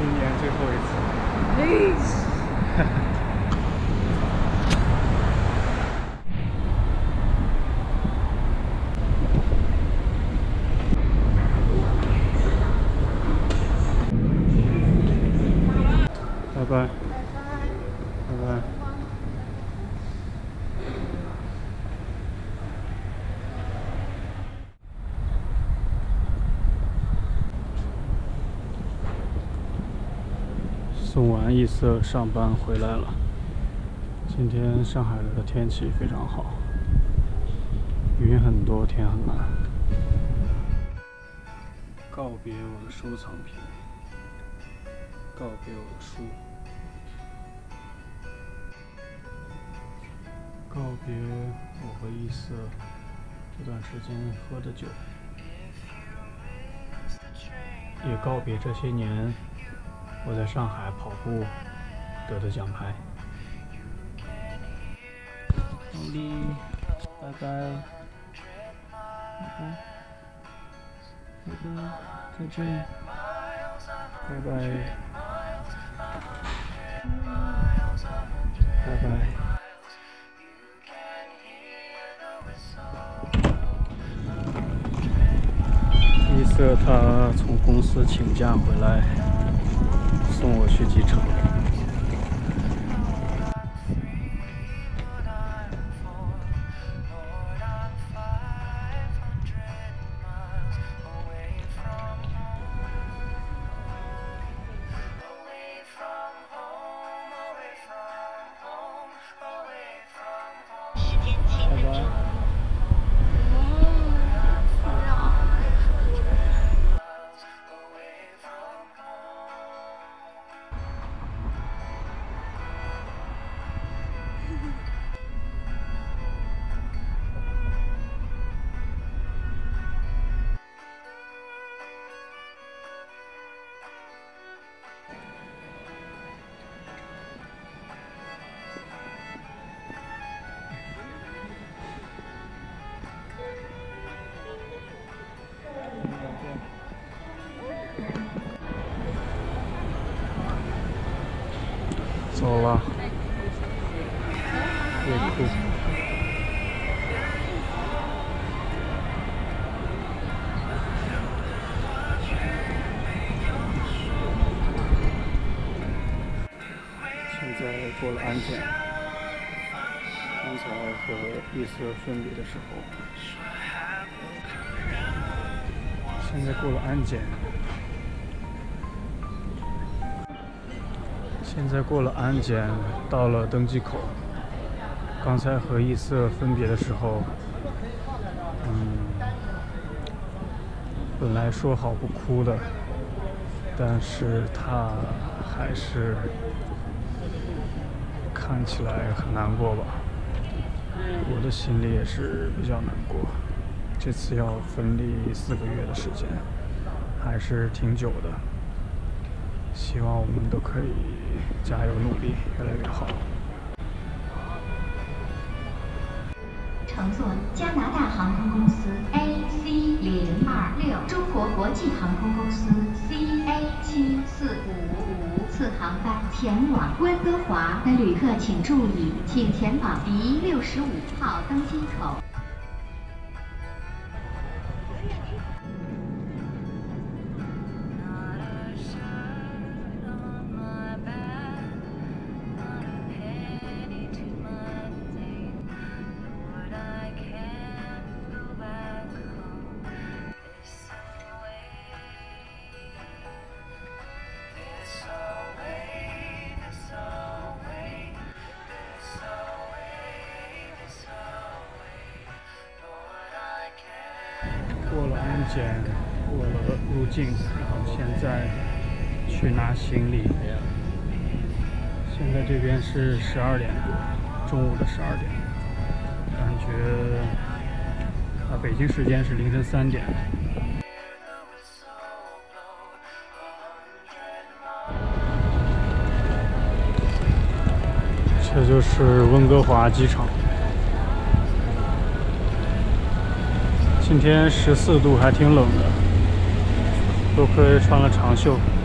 今年最后一次。拜拜，拜拜。送完异色上班回来了。今天上海的天气非常好，云很多，天很蓝。告别我的收藏品，告别我的书，告别我和异色这段时间喝的酒，也告别这些年我在上海跑步得的奖牌。努力，拜拜，拜拜，拜拜，再见，拜拜，拜拜。异色他从公司请假回来，送我去机场。拜拜。走了，别哭。现在过了安检，刚才和异色分别的时候，现在过了安检。现在过了安检，到了登机口。刚才和异色分别的时候，本来说好不哭的，但是他还是看起来很难过吧。我的心里也是比较难过。这次要分离4个月的时间，还是挺久的。希望我们都可以加油努力，越来越好。 乘坐加拿大航空公司 AC026、中国国际航空公司 CA7455次航班前往温哥华的旅客请注意，请前往第65号登机口。 过了安检，过了入境，然后现在去拿行李。现在这边是12点多，中午的12点，感觉北京时间是凌晨3点。这就是温哥华机场。今天14度，还挺冷的，多亏穿了长袖。